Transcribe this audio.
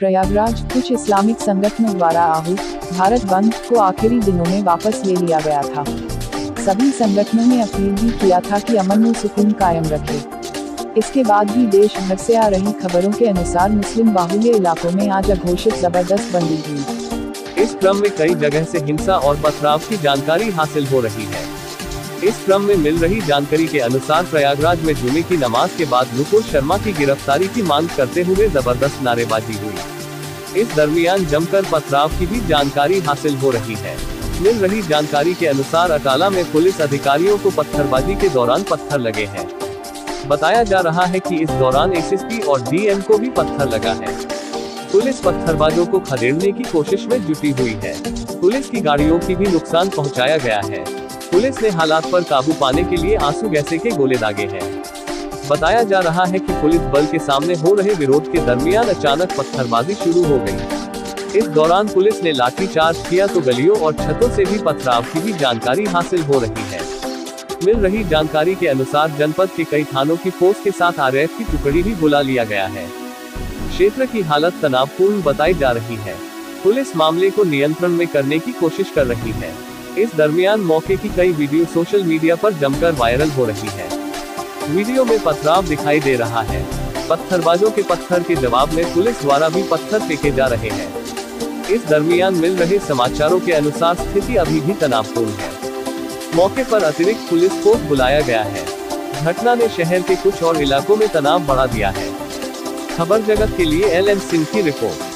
प्रयागराज कुछ इस्लामिक संगठनों द्वारा आहूत भारत बंद को आखिरी दिनों में वापस ले लिया गया था। सभी संगठनों ने अपील भी किया था कि अमन व सुकून कायम रखे। इसके बाद भी देश भर से आ रही खबरों के अनुसार मुस्लिम बाहुल्य इलाकों में आज अघोषित जबरदस्त बंदी हुई। इस क्रम में कई जगह से हिंसा और पथराव की जानकारी हासिल हो रही है। इस क्रम में मिल रही जानकारी के अनुसार प्रयागराज में जुमे की नमाज के बाद नुपुर शर्मा की गिरफ्तारी की मांग करते हुए जबरदस्त नारेबाजी हुई। इस दरमियान जमकर पथराव की भी जानकारी हासिल हो रही है। मिल रही जानकारी के अनुसार अटाला में पुलिस अधिकारियों को पत्थरबाजी के दौरान पत्थर लगे हैं। बताया जा रहा है कि इस दौरान एसएसपी और डीएम को भी पत्थर लगा है। पुलिस पत्थरबाजों को खदेड़ने की कोशिश में जुटी हुई है। पुलिस की गाड़ियों की भी नुकसान पहुंचाया गया है। पुलिस ने हालात पर काबू पाने के लिए आंसू गैसे के गोले दागे हैं। बताया जा रहा है कि पुलिस बल के सामने हो रहे विरोध के दरमियान अचानक पत्थरबाजी शुरू हो गई। इस दौरान पुलिस ने लाठीचार्ज किया तो गलियों और छतों से भी पथराव की भी जानकारी हासिल हो रही है। मिल रही जानकारी के अनुसार जनपद के कई थानों की फोर्स के साथ आरएएफ की टुकड़ी भी बुला लिया गया है। क्षेत्र की हालत तनावपूर्ण बताई जा रही है। पुलिस मामले को नियंत्रण में करने की कोशिश कर रही है। इस दरमियान मौके की कई वीडियो सोशल मीडिया पर जमकर वायरल हो रही है। वीडियो में पथराव दिखाई दे रहा है। पत्थरबाजों के पत्थर के जवाब में पुलिस द्वारा भी पत्थर फेंके जा रहे हैं। इस दरमियान मिल रहे समाचारों के अनुसार स्थिति अभी भी तनावपूर्ण है। मौके पर अतिरिक्त पुलिस फोर्स बुलाया गया है। घटना ने शहर के कुछ और इलाकों में तनाव बढ़ा दिया है। खबर जगत के लिए LN सिंह की रिपोर्ट।